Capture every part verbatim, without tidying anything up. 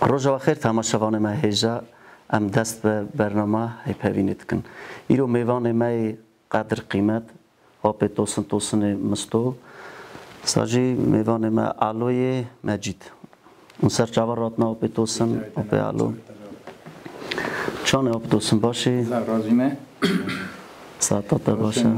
روزا خیر تماشاوان ما هیجا ام دست به برنامه های پوینید کن ایرو میوان ما قدر قیمت آب توسن توسن مستو ساجی میوان ما آلوی مجید اون سر جوارات نا آب توسن آب آلو چون آب توسن باشی رازیمه ساعت باشه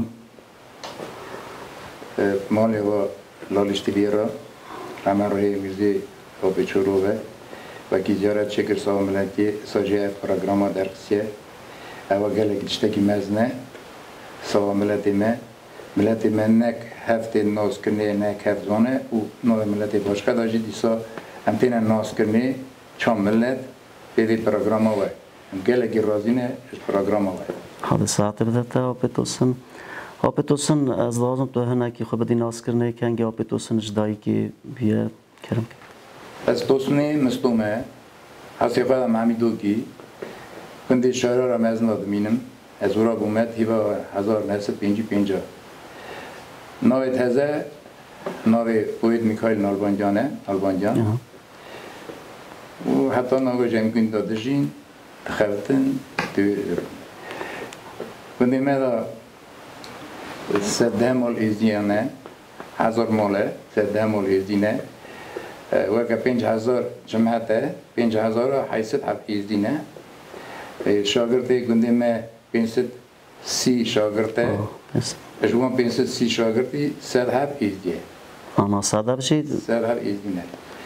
مالی و لالشتی بیرا همه روی میزی آب چروبه و کی زیارت شکر سال ملتی ساجی پروگرام در قصیه او گله کشتکی مزنه سال ملتی ما ملتی من نک هفته ناز کنه نک هفت زانه و نوع ملتی باشکه داشتی دیسا امتین ناز کنه چون ملت بیدی پروگرام ها هم گله کی رازینه پروگرام ها حالا ساعت بدته آب توسن آب توسن از لازم تو هنر کی خود بدی ناز کنه کنگی آب توسن جدایی کی بیه کرم از توسنی مستومه هستی خودم همیدو کی کندی شهر را مزن دادمینم از ورا بومت هیوا هزار نهصد پنجی پنجا نوی تازه نوی اوید میکایل نالبانجانه نالبانجان و حتی نوی جمعین دادشین تخوتن دویر کندی مدا سده مال ایزیانه هزار ماله سده مال ایزینه وقت پنج هزار جمعته پنج هزار حیثت حب ایزینه شاگرده گنده ما پنجصد سی شاگرده اجوان پنجصد سی شاگردی صد حب ایزیه آنا ساده بشید صد حب ایزینه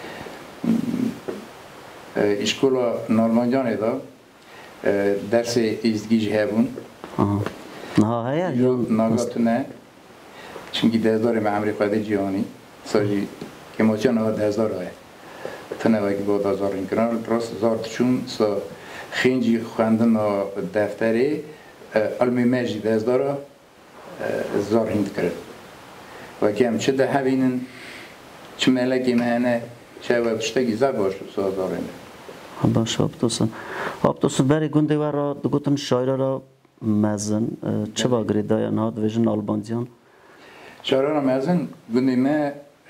اشکولا نالمانجانه دا درس ایزگیج هبون نه هیا جو ناگاتونه چونکی دزدار ما امریکا دی جهانی ساجی که ماچه نه دزدار های تنه وقتی بود دزدار این کنار راست زارت چون سا خنجی خواندن دفتری علمی مجی دزدار زار هند کرد و که هم چه ده هبینن چه ملکی مهنه چه و بشتگی زر باش سا زارنه باشه آب توسن آب توسن بری گنده ورا دگوتن شاعر را مزن چه باگری دایا نهاد ویژن آلبانزیان شاعر را مزن گنده ما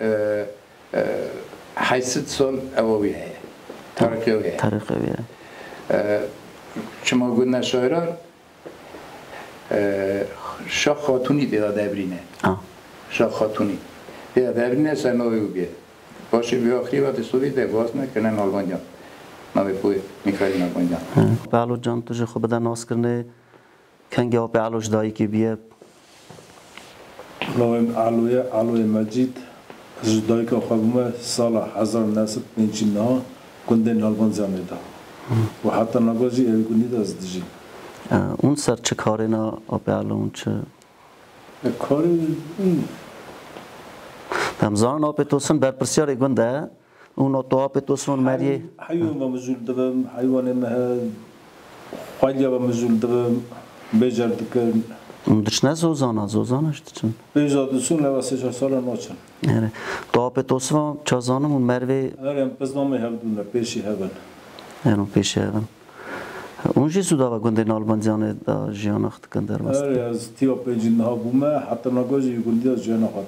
حیثت سال اواوی هست تاریخی هست تاریخی هست شما گنده شاعر شاه خاتونی دیده دبرینه شاه خاتونی دیده دبرینه سرناوی بیه باشه بیا آخری وقت سوری ده باز نکنه نالبانجان ناوی پوی میکاری نالبانجان بعلو جان تجه خوب بدن ناز کرنه کنگی آب علوش دایی که بیه ناویم علوی علوی مجید جدایی که خوابم سال هزار نهصد پنجاه و نه گنده نالبانزیانه دا و حتی نگاجی اوی گندی دست دیجی اون سر چه کاری نا آب علو اون چه کاری همزان آب توسن بر پرسیاری گنده اون تو آب توسن مریه حیوان و مزول دبم حیوان مه خواهی و مزول دبم بجرد کن دش نه زوزانه زوزانش چون بجادسون لباسه چهار سال ناچن آره تو آب توسن چازانم اون مروی آره پس نامه هفدونه پیشی هفن اینو پیش هفن اون چی سودا و گنده نالبانزیانه دا جیان اخت کن در واسط آره از تیوا پنجین ها بومه حتی نگاجی گندی از جیان خواهد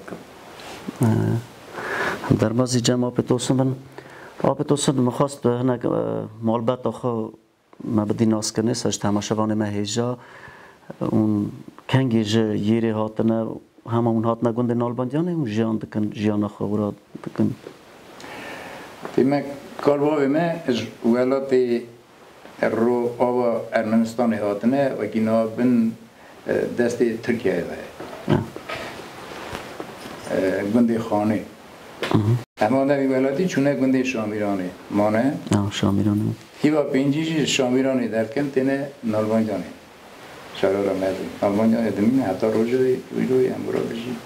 کن در بازی جمع آب توسن من آب توسن مخواست هنگ مالبت آخو ما بدی ناز کنه سرش تماشاوان ما هیجا اون کنگی جه یری هاتنه همه اون هاتنه گنده نالبانزیانه اون جیان دکن جیان خورا دکن تیمه کاربابه ما ولاتی رو آوا ارمنستان هاتنه و کینا بن دست ترکیه ده گنده خانه اما در ولاتی چونه گنده شامیرانه مانه شامیرانه هیوا پنجیش شامیرانه در کم تنه نالبانجانه شهر را مزید نالبانجانه دمینه حتی روژوی ویروی امورا بشی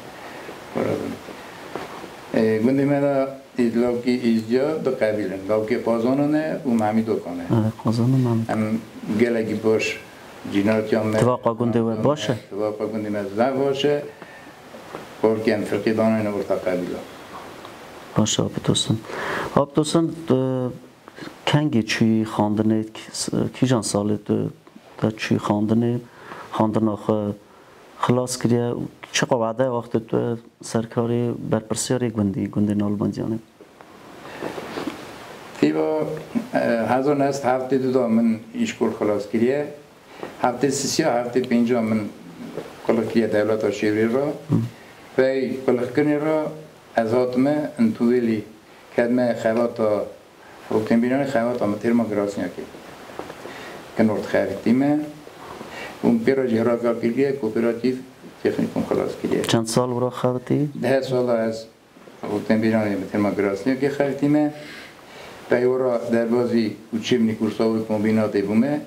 گنده مدا لوکی ایزیا دو قبیلن لوکی پازانه و مهمی دوکانه پازانه مهمی هم گلگی باش جینات یا تواقع گنده باشه تواقع گنده مزده باشه بلکه هم فرقی دانه نورتا قبیلا باشه آب توسن آب توسن کنگی چی خواندنه کی جان ساله تا چی خواندنه خواندن آخه خلاص کریه چه قواعده وقت تو سرکاری برپرسیاری گندی گنده نالبانزیانه تیبا هزار نست هفته دو دا من ایشکول خلاص کریه هفته سیا هفته پینجا من قلق کریه دولت شیری را و قلق کنی را از هاتمه انتویلی کدمه خواتا روکتن بیران خواتا مترما گراسنیا که کنورد خریدیمه اون پیرا جهرا کار کریه کوپراتیو تکنیکوم خلاص کریه چند سال برا خواهدی؟ ده سال از روکتن بیران مترما گراسنیا که خریدیمه پیورا در بازی اوچیمنی کورساوی کمبیناتی بومه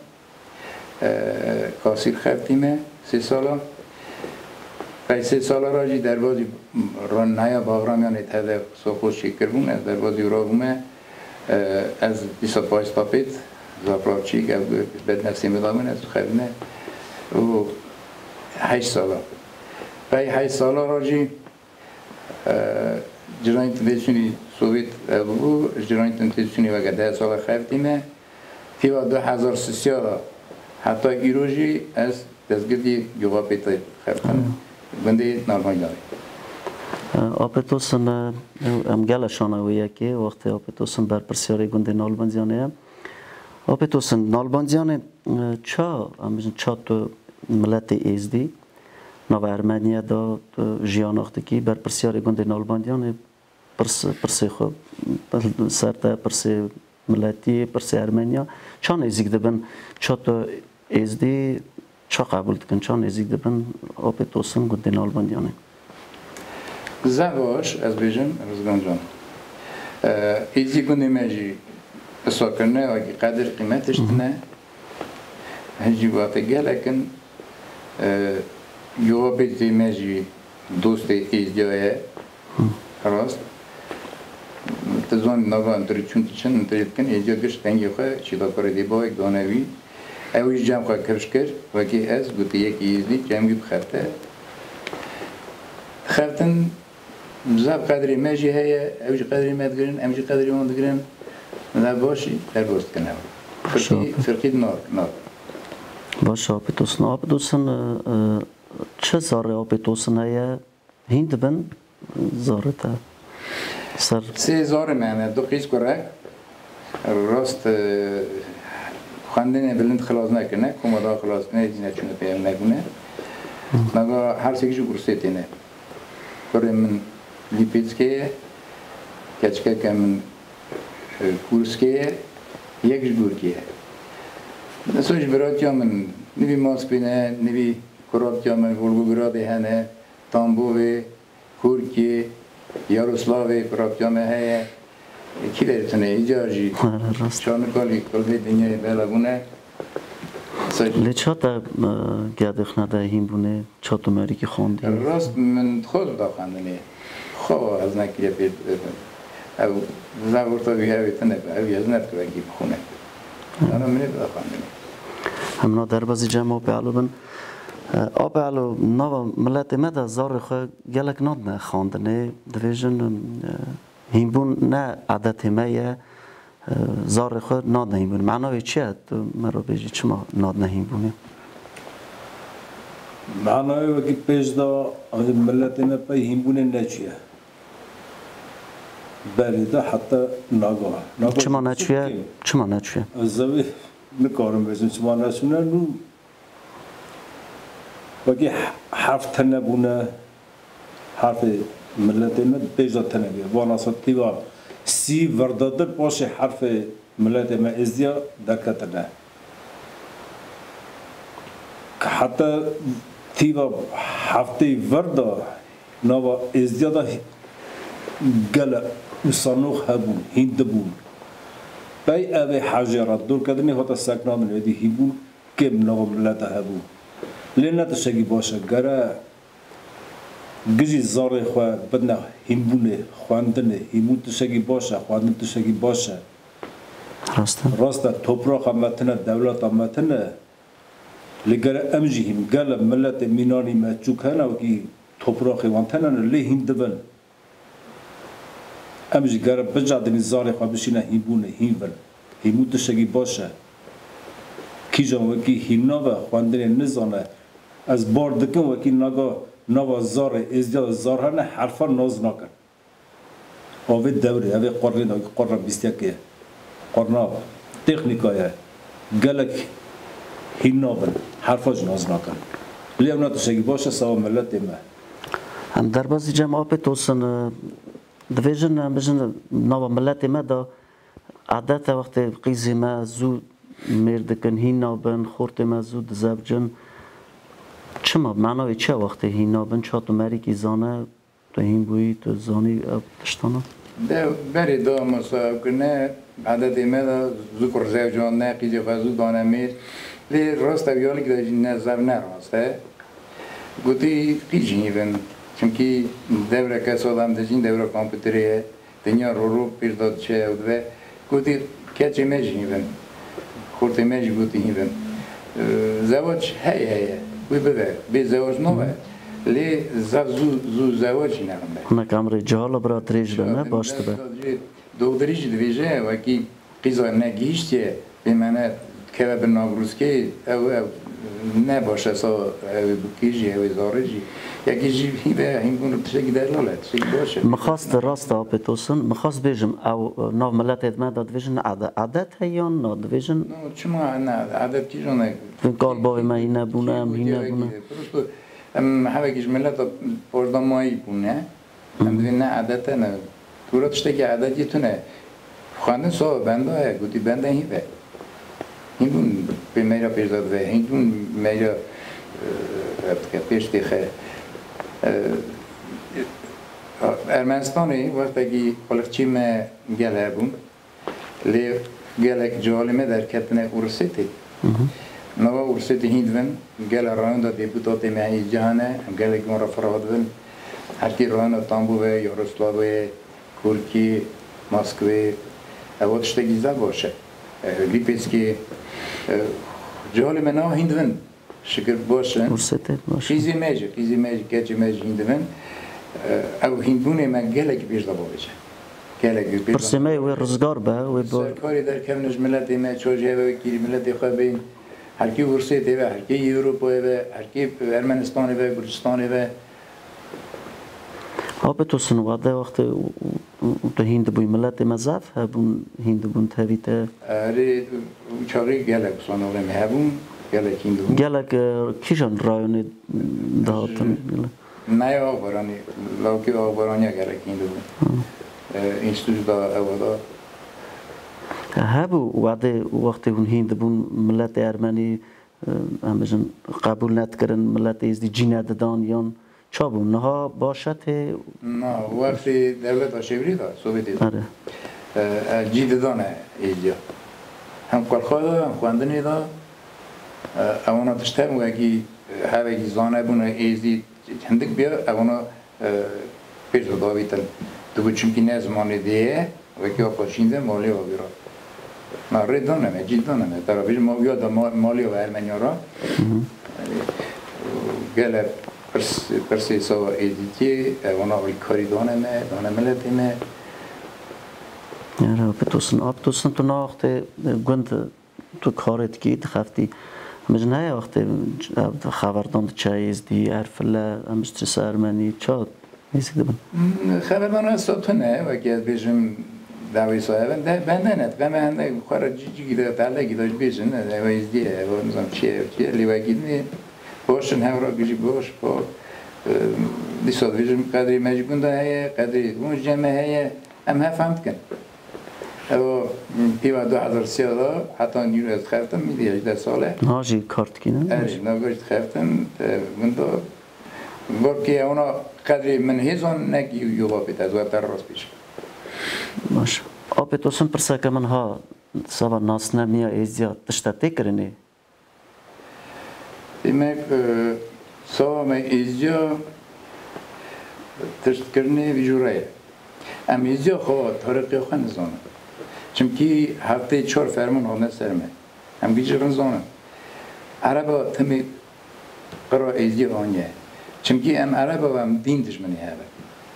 کاسیر خریدیمه سه سالا پای سه سالا راجی در بازی ران نیا باغرامیان اتحاد سوخوش شکر بوم از در بازی را بومه از دیسا پایس پاپیت زاپراچی که بد نفسی مدامن از خریدنه و هشت سالا پای هشت سالا راجی جرانی تنتیشونی سوویت بو جرانی تنتیشونی وگه ده سالا خریدیمه تیوا دو هزار سیالا حتی ایروژی از دستگیری یوغا پیتا خریدنه بنده نالمای داره آپتوسن ام گلشان اویه که وقتی آپتوسن بر پرسیاری گنده نالبندیانه آپتوسن نالبندیانه چا امیزن چا تو ملت ایزدی نو ارمنیه دا جیان اخته کی بر پرسیاری گنده نالبندیانه پرس پرسی خوب سرته پرسی ملتی پرسی ارمنیا چا نزدیک دبن چا تو ایزدی چا قبول کن چا نزدیک دبن آپتوسن گنده نالبندیانه زواش از بیشتر رزگان جان ایزی گنده ماجی ساکنه و قدر قیمتش نه هنجی وقت گله کن یو بیتی ماجی دوست ایزیه خلاص تزون نگاه داری چون تیشن انتریت کن ایزیا گشت تنگی خواه چیدا کار دی با یک دانوی اویش جمع خواه کرش کرد و که از گوتی یکی ایزی جمع گیب خرطه خرطن بزاف قدری ماجی هيا اوج قدری مدگرن امجی قدری مدگرن نه باشی در بست کنه فرقی فرقی نار نار باشه آپتوسن آپتوسن چه زاره آپتوسن هيا هند بن زاره تا سر سه زاره منه دو قیس کرک راست خواندن بلند خلاص نکنه کمادا خلاص نه دینا چونه پیام نگونه نگا هر سیگیشو گرسه تینه برای من لیپیتسکیه کچکه که من کورسکیه یکش گورکیه نسوش براتیا من نوی ماسکوینه نوی کراتیا من ولگوگراده هنه تامبوه کورکیه یاروسلاوه براتیا من هیه کی لیتونه ایجاجی چانکالی کلوی دنیای بلگونه لی چا تا گردخ نده هیم بونه چا تو مری که خوندی؟ راست من خود دا خوندنه خواه از نکیه پید او زبورتا بیه بیتنه اوی از نفت بگی بخونه انا منی دا خوندنه همنا در بازی جمع آب علو بن آب علو نوا ملت مده زار خواه گلک ناد نه خوندنه دویژن هیم بون نه عدد همه زار خود ناد نهیم بونه معنای چیه تو مرا بیجی چما ناد نهیم بونه معنای وکی پیش دا ملت ما پای هیم بونه نچیه بله دا حتی ناگاه چما نچیه چما نچیه زوی نکارم بزن چما نچونه نو وکی حرف تنه بونه حرف ملت ما پیش دا تنه بیه وانا سطی با سی وردادر باش حرف ملت ما ازدیا درکتنه که حتی تیوا هفته وردا نوا ازدیا دا گله سانوخ هبون هند بون بای اوه حجرات دور کدنی هتا سکنان ندی هبون کم نوا ملت هبون لینت شگی باشه گره گزی زاره خواه بدنه هیمبونه خواندنه هیمون تشگی باشه خواندن تشگی باشه راسته راسته توپراق امتنه دولت امتنه لگر امجی هم گل ملت مینانی مچوک هنه و کی توپراقی وانتنه لی هند بن امجی گر بجادنی زاره خواه بشینه هیمونه هیمون هیمون تشگی باشه کی جان و کی هیمنا و خواندن نزانه از بار دکن و کی نگاه نوا زار ازدیاد زار هنه حرفا ناز نکن. آوه دوره، آوه قرن داگه قرن بیستی که قرناب تکنیکای گلک هینابن حرفاج ناز نکن لیم ناتشگی باشه سوا ملت ما هم در بازی جمع توسن دویژن هم بجن نوا ملت ما دا عادت وقت قیزی ما زود مردکن هینابن خورت ما زود زبجن چما معنای چه وقت هینابن چه تو مری کی زانه تو هین بوی تو زانی تشتانه ده بری دا مصاب کنه عادت ما دا ذکر زوجان نه قیزی خازو دانه میر لی راست بیالی که داشتی نه زب نه راسته گویی قیزی بن چونکی دوره کس آدم داشتین دوره کامپیوتریه دنیا رو رو پیرداد چه و دوه گویی کچه میجی بن خورده میجی گویی بن زواج هی هی وی بده بی زواج نوه لی زب زو زو زواجی نرم به نه کامری جهال برات ریج به نه باشته به دکتریش دویجه و کی قیزا نگیشتیه به منه که به ناگروسکی او نه باشه سا بکیجی او زارجی یکی جی به این گونه تشکی در لالت تشکی باشه مخواست راست آپتوسن مخواست بیشم او نو ملت ادم داد ویژن عادت عادت هیان نه ویژن نه چما نه عادت کی جونه این کار با ما این نبونه هم این نبونه ام همه کیش ملت پردامایی بونه هم دوی نه عادت نه تو تشکی عادتی تو نه خانه سو بنده گویی بنده هیچ هندون به میرا پیشداد و هندون میرا پیش دیخه ارمنستانی وقتی که خالقچی ما گله بون لی گله جالمه در کتنه اورسیتی نوا اورسیتی هندون گله راندا دیپوتاتی ماهی جهانه گله که مرا فراد بن هر کی راندا تامبوه یوروسلاوی ترکی مسکوی اوتش تگیزه باشه لیپسکی جهال منا هندون شکر باشن چیزی میشه چیزی میشه که چی میشه هندون او هندونه من گله که بیشتر باشه گله که بیشتر پرسیمه و روزگار به و با سرکاری در کمنش ملت ما چوجه و کی ملت خوابین هر کی ورسیته و هر کی اروپا و هر کی ارمنستان و گرجستان و آب تو سنواده وقت تو هند بوی ملت مزاف هبون هند بون تهیته اره چاری گلک سانوره مهبون گلک هند بون گلک کیشان رایونی دهاتن نه آبرانی لاکی آبرانی گلک هند بون اینستوش دا اولا هبو وعده وقتی اون هند بون ملت ارمنی همشون قبول نتکردن ملت ازدی جینه دانیان چابون نها باشد نه وقتی دولت آشوری داد سوویتی داد جید دانه ایجا هم کارخواه داد هم خواندنی داد اونا تشتر موگی هاوگی زانه بونه ایزی هندک بیا اونا پیش دادا بیتن تو چونکی نه زمانی دیه وکی آقاشینده مالی ها بیرا نه رید دانمه جید دانمه طرفیش ما بیاد مالی و ارمنیا را گله پرسی سو ایدیتی اونا ولی کاری دانه مه دانه ملتی مه یاره بتوسن آب توسن تو نه وقت گند تو کارت کی دخفتی مجن های وقت خبردان چایز دی ارفله امشت سرمنی چه نیست دبن خبردان است تو نه و که بیشم دعوی صاحب ده بنده نت و من ده خورا جیجی گیره تعالی گیداش بیشن ده و ایزدیه و نظام چیه چیه لیوه گیدنی باشن هورا گیجی باش با دیساد ویژن قدری مجبون ده هیه قدری اون جمعه هیه هم هفهمت کن او پیوه دو هزار سیاده حتی نیرو از خفتم میدی هجده ساله ناجی کارت کی نه؟ اره ناگوشت خفتم گنده با که اونا قدری من هیزان نگی یوبا بیت از وقت راست پیش باشه آب توسن پرسه که من ها سوا ناس نمیا ایزیا تشتتی کرنی demek sağ mı izliyor tırskırını vücuraya. Ama izliyor hava tarık yok hani zona. Çünkü haftayı çor ferman olma serme. Hem gıcırın zona. Araba tümü kara izliyor onye. Çünkü hem araba hem din düşmanı hava.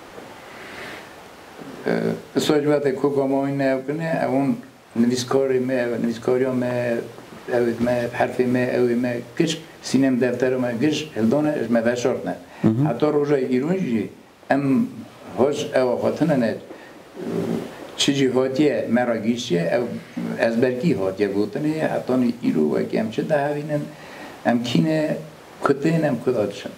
Sojvate kokamoyne yapını avun nviskari me nviskari me evet me harfi me evi me kiç sinem defteri me kiç eldone me veşort ne. Hatta roja irunji em hoş ev hatına ne چیزی هاتیه مراگیشیه او از برکی هاتیه گوتنه حتی ایرو و که هم چه دهوینن هم کینه کتین هم کدادشن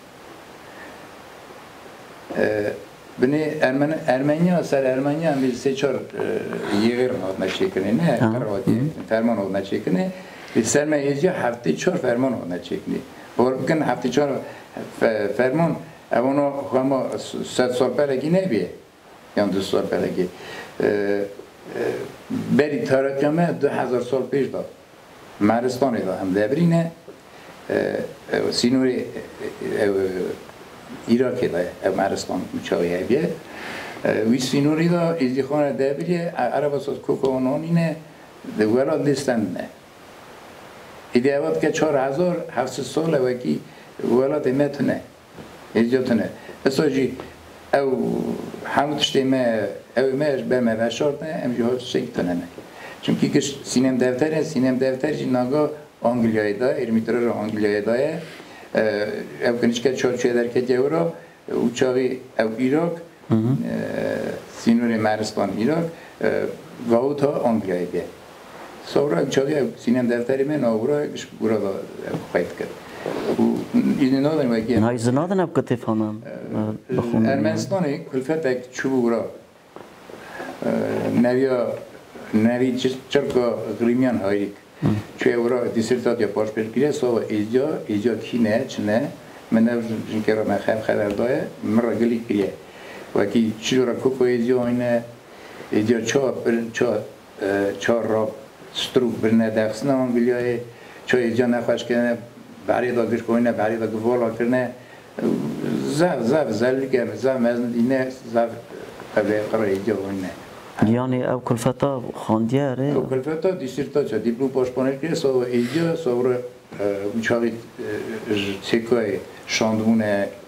بنی ارمن ارمنیا سر ارمنیا هم سه چهار یغیر نات نشکنه نه قراتی فرمان نات نشکنه سر میجی هفته چهار فرمان نات نشکنه بار بکن هفته چهار فرمان اونا خواهم صد سال پرگی نبیه یا دو سال پرگی بری تاریخمه دو هزار سال پیش داد مهرستانی داد هم دبرینه سینوری ایراکی داد مهرستان چاویه بیه وی سینوری داد ازدی خانه دبریه عرب اساس کوکانانینه دولا دستن نه ایدی اواد که چهار هزار هفت سال وکی ولاد متنه ازدیاتنه اساجی او هموتشتی ما او ماش به ما وشارت نه ام جهات شکتنه نه چونکی که سینم دفتره سینم دفتر جی ناگا انگلیایی دا ارمیترار انگلیایی داه او کنیشکت چارچوی درکت یورا او چاوی او ایراک سینور مهرستان ایراک گاوت ها انگلیایی بیه سورا چاوی او سینم دفتری من آورا کش گورا دا خواهید کرد ایزن نادن وکی نه ایزن نادن اب کتی فانم بخونم ارمنستانی کلفت اک چوبو گورا نویا نوی چرکا غلیمیان هایریک چوی ورا دیسرتات یا پاش پیش گیره سو ایجا ایجا کی نه چنه من نوشن که را من خیلی خیلی داره من را گلی گیره وکی چی را کوکو ایجا اینه ایجا چهار چهار چهار را ستروک برنه دخسنه انگلیای چو ایجا نخواهش کنه بری دا گش کنه بری دا گوالا کنه زف زف زلی کنه زف مزن دینه زف قبل قرار ایجا اینه یعنی او کلفتا خواندیه اره؟ او کلفتا دیسرتا چه دیپلوم پاشپانه که سو ایجا سو را چاوی چکای شاندمون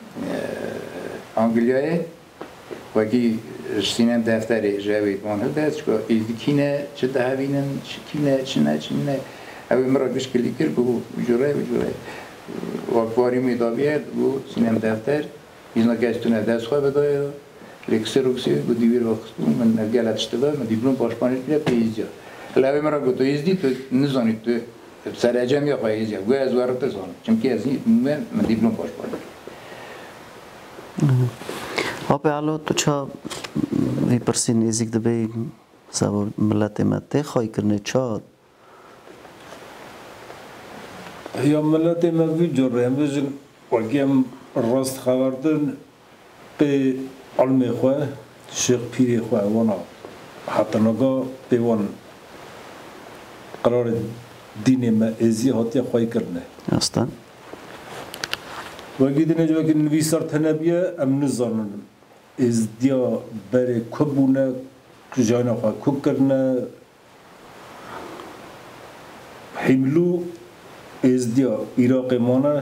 انگلیای وکی سینم دفتری جوید وان هده است که ایدی کینه چه دهوینن چه کینه چه نه چه نه اوی مرا گوش کلی کرد بگو جوره بجوره وقواری میدابیه بگو سینم دفتر ایزنا گشتونه دست خواه بدایه لیکسی روکسی بو دیویر وقتون من گلت شده من دیپلوم پاشپانش بیده پیزیا لوی مرا گو تو ایزدی تو نزانی تو سر اجم یا خواه ایزیا گوی از وارد تزانم چمکی از این من دیپلوم پاشپانش آبه علو تو چا وی پرسی نیزیک دبی سوار ملت مته خواهی کرنه چا یا ملت مگوی جره هم بجن وگیم راست خبردن به علم خواه شیخ پیری خواه وانا حتی نگاه پیوان قرار دین ما ازی هاتی خواهی کرنه اصلا وگی دینه جو که نویسار تنبیه ام نزانن از دیا بره کبونه جاینا خواه کب کرنه حملو از دیا عراق مانه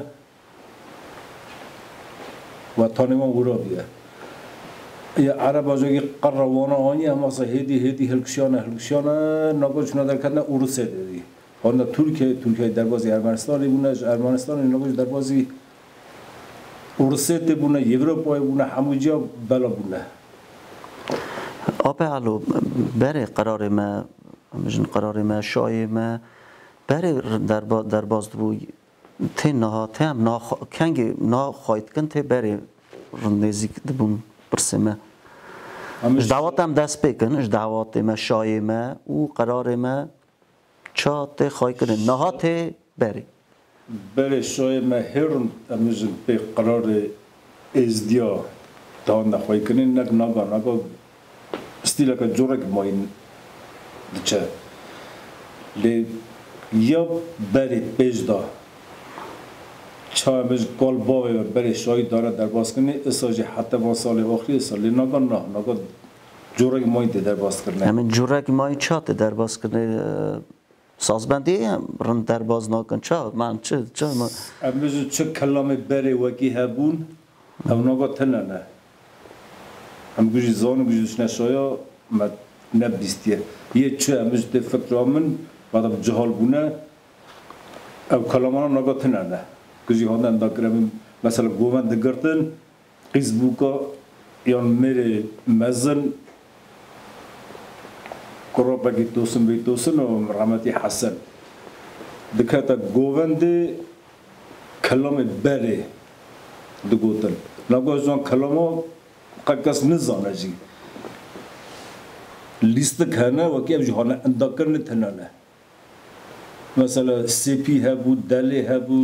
و تانیمان ورا بیه یا عرب آجایی قروانا آنی هم اصلا هیدی هیدی هلکشانه هلکشانه نگوش ندار کردن اوروسه دیدی آنها ترکیه ترکیه در بازی ارمنستانی بونه ارمنستانی نگوش در بازی اوروسه دی بونه یوروپای بونه هموجا بلا بونه آبه علو بره قرار ما مجن قرار ما شای ما بره در باز در باز بوی تی نه تی هم نه کنگی نه خواهد کن تی بره رندزی دبون برسمه اش دعوت هم دست بکن اش دعوت ما شای ما او قرار ما چا تی خواهی کنه نه تی بره بله شای ما هرن امروز به قرار ازدیا دان نخواهی کنه نگ نگا نگا استیلا که جورک ماین دچه لی یا بری پیش دا چا امروز کال باوی و بری شای داره در باز کنه اساجی حتی با سال آخری سال لی نگا نه نگا جورک ماین در باز کنه همین جورک ماین چا در باز کنه سازبندی هم رند در باز نکن چا من چه چه ما امروز چه کلام بری وکی هبون هم نگا تنه نه هم گوشی زان گوشیش نشایا مد نبدیستیه یه چه امروز ده فکر آمن بعد جهال بونه او کلامان نگا تنه نه گوشی هاندن دا کرم مثلا گومن دگرتن قیز بوکا یا میره مزن قرباقی توسن بی توسن و رحمتی حسن دکتا گوونده کلام بله دگوتن نگوش جان کلامو قکس نزانه جی لیست کنه و که جهان انداکر نتنانه مثلا سپی هبو دلی هبو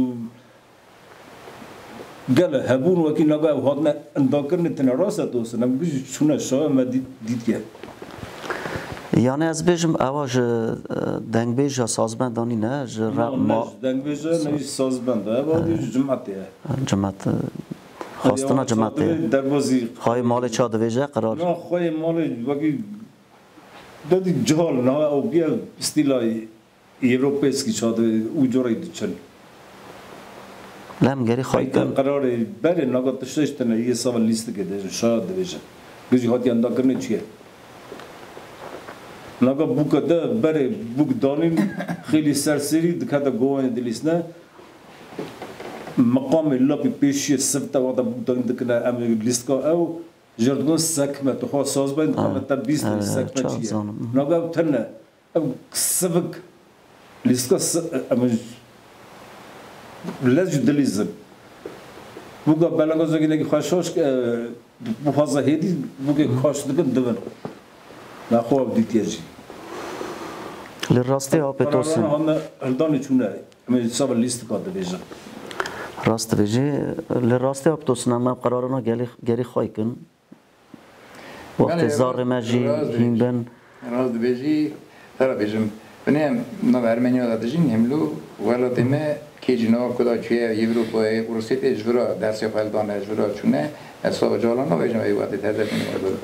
گله هبون و که نگاه هادن انداکر نتنه راسته توسن نمیگوش چونه شاه ما دید که یعنی از بیشم اواج دنگ بیش سازبندانی نه ما دنگ بیش نه سازبند اواج جماعتیه جماعت خواستنا جماعتیه دروازی خواهی مال چه دویجه قرار نه خواهی مال وقتی دادی جهال نه او بیا استیلای ایروپیسکی چه اوجوری دچن لام گری خواهی کن قراره بله نگاه تشتش تنه یه سوال لیست کده شاید دویجه گویی هاتی انداکرنه چیه نگاه بوکده بره بوک دانین خیلی سرسری دکته گوهن دلیس نه مقام لابی پیشی سفته وقتا بوک دانین دکنه ام لیست که او جردگون سکمه تو خواه ساز باید دخواه تا بیست سکمه چیه نگاه تنه او سفک لیست که ام لزج دلیزم بوکا بلنگا زگی نگی خوشش بوفازه هیدی بوکا خوش دکن دون نخواب دیتیجی لراسته آب توسن هم هلدانی چونه من سال لیست کاده بیشتر راست بیشی لراسته آب توسن هم قرارنا گلی گلی خواهی کن وقت زار ماجی هیم بن راست بیشی ترا بیشم بنیم نو ارمنیا دادجین هملو ولی تیمه کی جناب کدا چیه یوروپای روسیت اجورا درسی فلدان اجورا چونه اصلا جالانه بیشم ای وقتی تهدید می‌کنه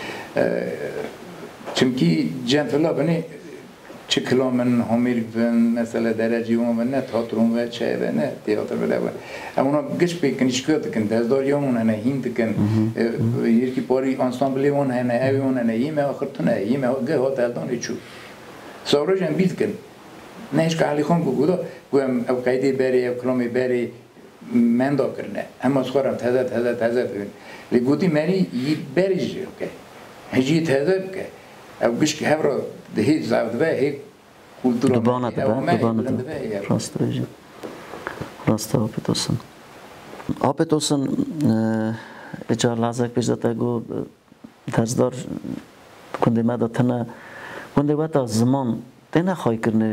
چونکی جنفلا بنی چه کلامن همیل بن مثلا درجی و من نه تئاترون و چه و نه تئاتر ولی و اما گش پیکنیش کرد کن دزداریامون نه هند کن یکی پاری انسامبلیمون نه اویون نه یمه آخر تو نه یمه گه هات الان چو سوارجم بیت کن نهش که علی خان گودا گویم او قیدی بری او کلامی بری من دا کرنه اما سخورم تازه تازه تازه ببین لگودی منی یی بریجی اوکی هجی تازه بکه او گش که هفرا دهی زود و هی کلتور دوبانه دبه دوبانه دبه راست بیشی راست آب توسن آب توسن اجار لازک بیش داده گو دزدار کنده ما داتنه کنده وقتا زمان تنه خواهی کرنه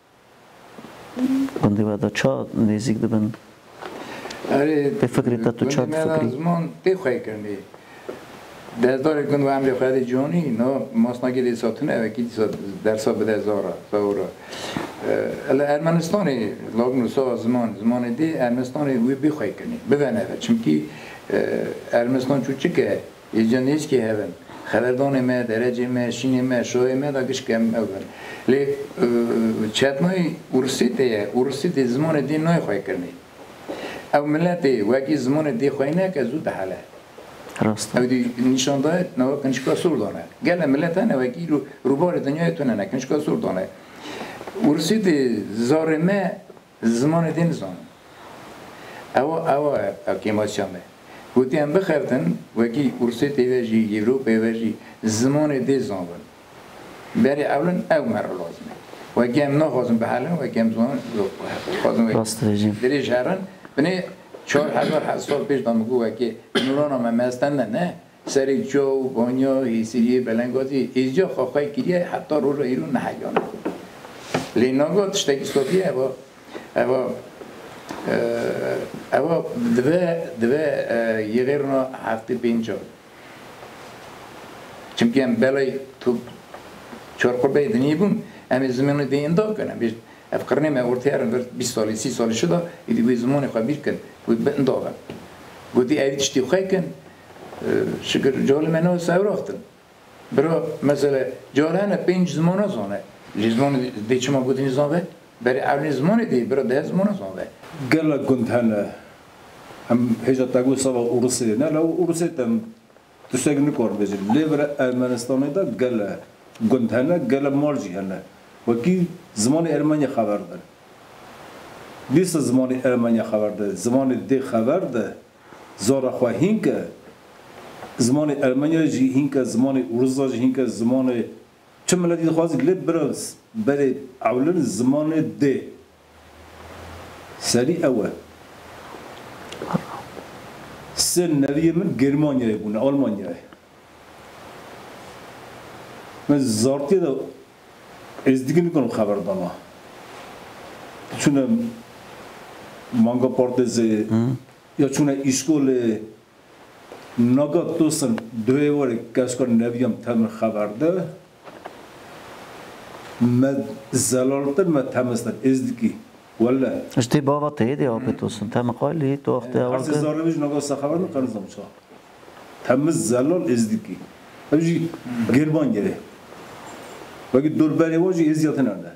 کنده وقتا چا نزیک دبن به فکری تا تو چا فکری زمان تی خواهی کرنه دزدار کن و عمل خواهد جانی نه ماسناگی دی ساتونه و کی درسا بده زارا زارا الا ارمنستانی لاگن سا زمان زمان دی ارمنستانی وی بی خواهی کنی ببینه چونکی ارمنستان چو چی که یه جانیش که هستن خبردان ما درجه ما شینی ما شوی ما داغش کم اول لی چتنای ورسیته ورسیته زمان دی نای خواهی کنی او ملتی وکی زمان دی خواهی نه که زود حاله راست او دی نشان داد نه کنشکا سور دانه گل ملت نه وکی رو روبار دنیای تو نه کنشکا سور دانه ورسیده زارمه زمان دی نزان او او کیماسیامه گویی هم بخردن وکی ورسیت ایوجی یوروپ ایوجی زمان دی زمان بری اولن او مرا لازمه وکی هم نخوازم به حالن وکی هم زمان خواازم وکی دری شهرن بنی چهار هزار سال پیش دامگو وکی نوران هم مستن نه سری جو بانیا هیسیری بلنگازی ایجا خواهی کریه حتی رو رو ایرون نهیانه لیناگا تشتکی سکوپیه با با اما دوه دوه یغیرنا هفته پینجا چونکه هم بلای تو چهار قربه دنیا بون امی زمان دی اندا کنم بیش افکرنه من ورته هرن ورد بیست سالی سی سالی شده ایدی وی زمان خواه بیر کن وی اندا کن گویی اوید چتی خواه کن شکر جال منو سوراختن برا مثلا جالانه پینج زمان زانه زمان دی چما گویی نزانه برای اول زمان دی برای ده زمان زانه گله كنت هنا هم هجا تقول سوا أوروسي نه لو أوروسي تم تشتغل نكور بيجي ليبر أرمنستاني دا گله كنت هنا گله مارجي هنا وكي زمان أرمنيا خبر ده ديس زمان أرمنيا خبر ده زمان دي خبر ده زارا خواهين که زمان أرمنيا جي هين که زمان أوروسا جي هين که زمان چه ملتی خواست گلب براز برای اولن زمان ده سری اوه سن نوی من گرمانیای بونه آلمانیای من زارتی دا از دیگه میکنم خبردانا چون مانگا پارتزه یا چون ایشکول نگاه توسن دوی واره کشکار نویم تمر خبر ده من زلالتر من تمستن از دیگه ولی اشتی باوا تیدی آبی توسن تم قایلی تو وقتی اول هرچی زارویش نگاه سخبر نکنم چه تمز زلال از دیگه همچی گربان گره وقتی دور بری واجی ازیات نرده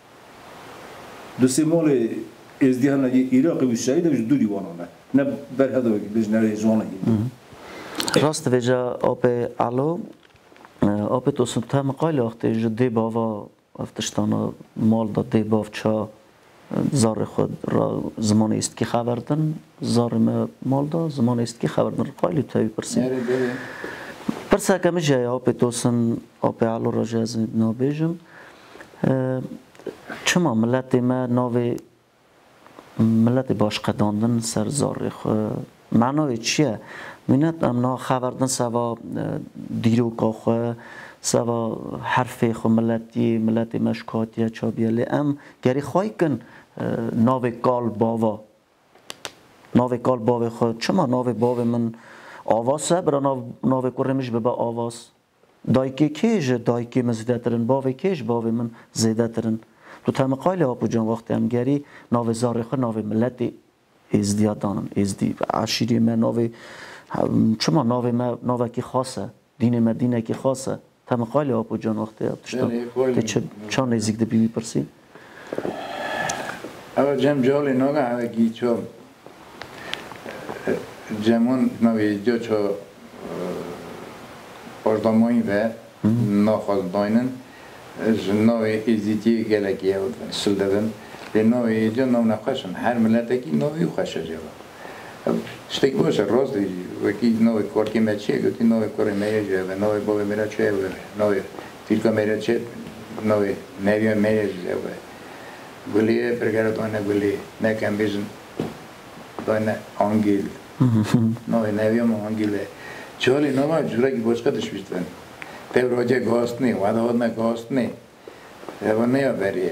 دو سه مال ازدیانه ایراقی وشایی دوش دوری وانانه نه بر هذا وقت بيج نرى جوانا راست وجا آب علو آب توسن تام قایل وقتی جدی باوا افتشتانا مال داد دی باف چا زار خود را زمان است که خبردن زار ما مال دا زمان است که خبردن قایلی تایی پرسی پرسا کمی جای آب توسن آب علو را جاز نابیجم چما ملت ما ناوی ملت باش قداندن سر زار خو معنای چیه؟ منت امنا خبردن سوا دیرو کاخو سوا حرف خو ملتی ملت مشکاتیه چابیه ام گری خواهی کن ناوی کال باوا ناوی کال باوی خود چما ناوی باوی من آوازه برا ناوی کرمش ببا آواز دایکی کیش دایکی من زیده ترن باوی کیش باوی من زیده ترن تو تم قایل آپو جان وقتی هم گری ناوی زاری خود ناوی ملتی ازدیاد دانن ازدی عشیری من ناوی چما ناوی ما ناوی کی خاصه دین ما دینه کی خاصه تم قایل آپو جان وقتی آپشتا که چان نزیک ده بی بی پرسی اول جم جالی ناگه اوه گی چو جمون ناوی جو چو پاردامایی و ناخواست داینن ناوی ازیتی گلکی هود سلدون به ناوی جو ناو نخوشن هر ملت کی ناوی خوشه جوا شتک باشه راست دیجی وکی ناوی کارکی ما چیه گوتی ناوی کاری میره جوا ناوی بابی میره چیه و ناوی تیلکا میره چیه ناوی میره میره جوا گلیه پرگره دانه گلیه نکم بیشن دانه آنگیل ناوی نویم آنگیله چالی ناوی جورکی باشقدش بیشتن پیو راجع گاست نی وعده هاد نه گاست نی و نیا بریه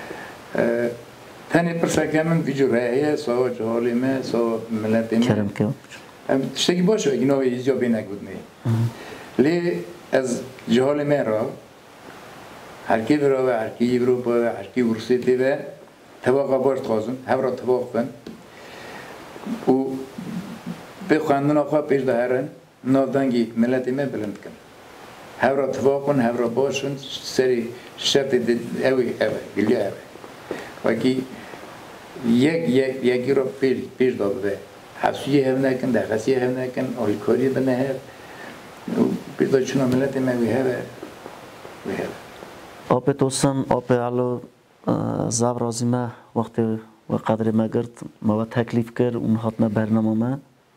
تنی پرسکه من ویجو راهیه سوا جهالی من سوا ملتی من کرم که تشتکی باشه اگه ناوی ایجا بینک بود نی لی از جهالی من را هرکی برا و هرکی برو با و هرکی ورسیتی و طباقه باش تخوازن هم را طباق کن و به خواندن آخوا پیش دهرن نافدنگی ملتی من بلند کن هورا توافقن هورا باشن سری شرط اوی اوی گلیه اوی وکی یک یک یکی را پیش پیش داده حفظی هم نکن دخصی هم نکن آلکاری بنه هر پیش داد چون ملت موی هوا وی هوا آب توسن آب علو زاب رازی ما وقتی و قدر ما گرد ما تکلیف کرد اون هات ما برنامه ما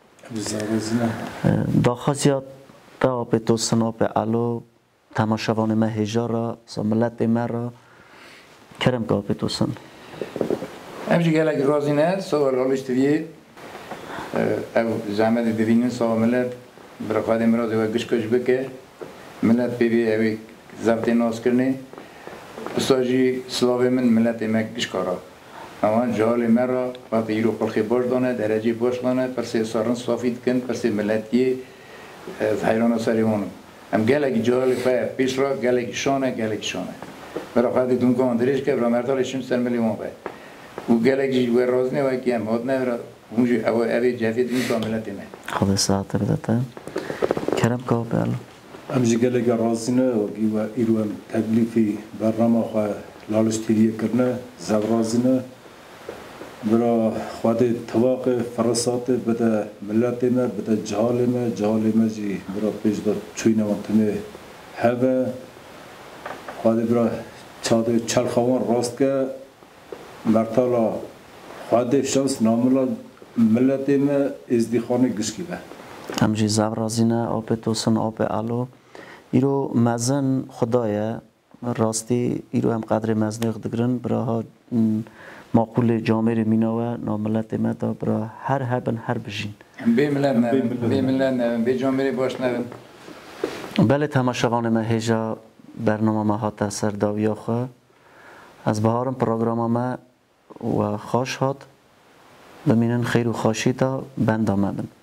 داخازیات تا آب توسن آب علو تماشاوان ما هجارا ملت ما را کرم که آب توسن همچه گلک رازی نه سوال حالش تویه او زحمت دوینن سوال ملت برای خواهد امراضی و گشکش بکه ملت بیوی اوی زبطی ناز کرنه بساجی سلاوی من ملت ما گشکارا اما جهال ما را وقتی ایرو خلقی باش دانه درجی باش دانه پرسی سارن صافید کن پرسی ملتی حیران سریوانم هم گلکی جهال فای پیش را گلکی شانه گلکی شانه برای خواهد دونکه اندریش که برای مرتالشون سر ملیون باید و گلکی و رازنه و که هم هاد نه برای اونجا اوی جفید این کاملتی نه خدا ساعت بدته کرم که آب علو امجی گلک رازنه و ایرو هم تکلیفی برنامه خواه لالش تیریه کرنه زب رازنه برای خواهد طواق فرسات بده ملت ما بده جهال ما جهال ما جی برای پیش داد چوی نوانتنه هوا خواهد برای چاده چلخوان راست که مرتالا خواهد شانس ناملا ملت ما ازدی خانه گشکی به همجی زب رازینه آب توسن آب علو ایرو مزن خدایه راستی ایرو هم قدر مزنق دگرن براها معقول جامعه میناوه ناملت مدا برا هر هبن هر بجین بی ملت نبن بی ملت نبن بی جامعه باش نبن بله تماشاوان ما هجا برنامه ما هات سر داویا خو از بهارم پروگرام ما و خوش هات بمینن خیر و خوشی تا بند آمدن